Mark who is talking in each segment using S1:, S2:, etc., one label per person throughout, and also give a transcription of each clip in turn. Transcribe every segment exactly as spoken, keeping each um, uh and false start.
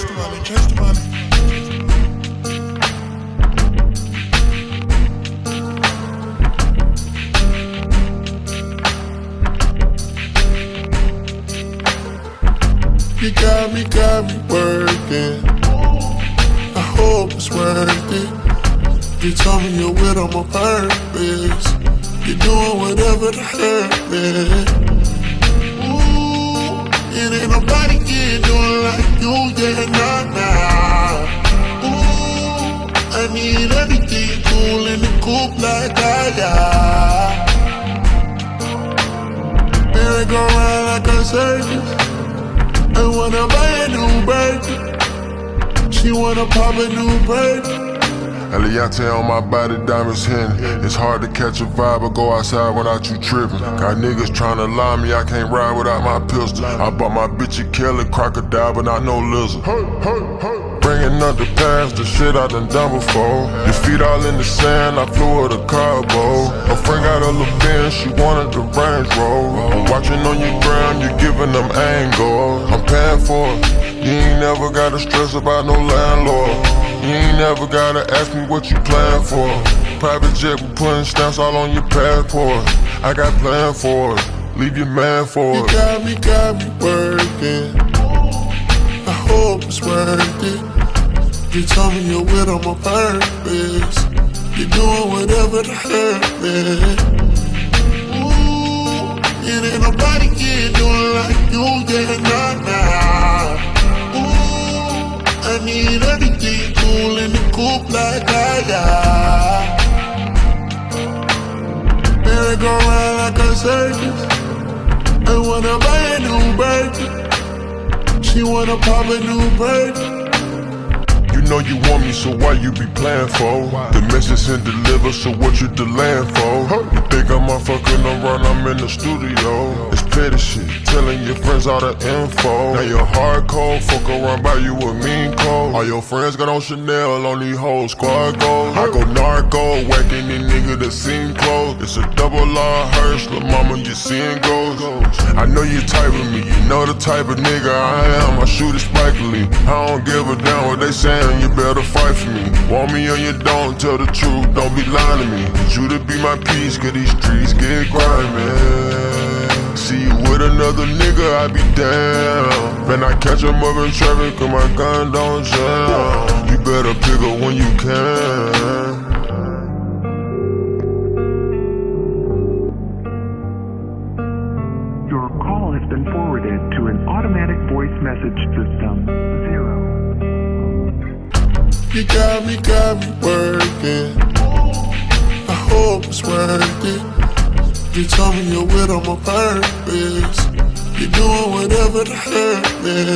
S1: Chase the money, chase the money. You got me, got me working. I hope it's worth it. You told me you're with on my purpose. You're doing whatever to hurt me. Ooh, it ain't nobody can do it like you, yeah, nah, nah. Ooh, I need everything cool in the coupe like I got. Merry-go round like a circus. I wanna buy a new burger. She wanna pop a new burger.
S2: Eliante on my body, diamonds hitting. It's hard to catch a vibe or go outside without you tripping. Got niggas tryna lie me, I can't ride without my pistol. I bought my bitch a Kelly crocodile, but not no lizard. Hey, hey, hey. Bringing up the past, the shit I done done before. Your feet all in the sand, I flew with a carbo. Her friend got a little Benz, she wanted the Range Rover. I'm watching on your ground, you giving them angles. I'm paying for it. You ain't never gotta stress about no landlord. You ain't never gotta ask me what you plan for. Private jet, we putting stamps all on your passport. I got plans for it, leave your man for it.
S1: You got me, got me working. I hope it's worth it. You told me you're with on my purpose. You're doing whatever to hurt me. Ooh, it ain't nobody can do it like you, yeah, nah, nah. Ooh, I need everything cool in the coupe like I got. Merry-go round like a circus. I wanna buy a new burger. She wanna pop a new burger.
S2: You know you want me, so why you be playing for? The message and deliver, so what you delaying for? You think I'm motherfucking around, I'm in the studio. It's petty shit, telling your friends all the info. Now you're hardcore, fuck around by you with mean cold. All your friends got on Chanel, on these hoes squad goals. I go narco, whacking these niggas that seem close. It's a double R hearse, lil' mama, you seeing ghosts. I know you type of me, you know the type of nigga I am. I shoot it spikily, I don't give a damn what they saying. You better fight for me. Want me or you don't, tell the truth, don't be lying to me. Need you to be my peace, cause these streets get grimy. See you with another nigga, I be down. When I catch him up in traffic, cause my gun don't jam. You better pick up when you can.
S3: Your call has been forwarded to an automatic voice message system. Zero.
S1: You got me, got me working. I hope it's worth it. You told me you're with on my purpose. You're doing whatever to hurt me.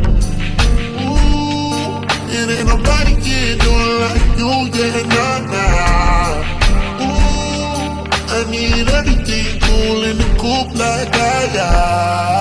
S1: Ooh, it ain't nobody can do it like you, yeah, nah, nah. Ooh, I need everything cool in the coupe like I got.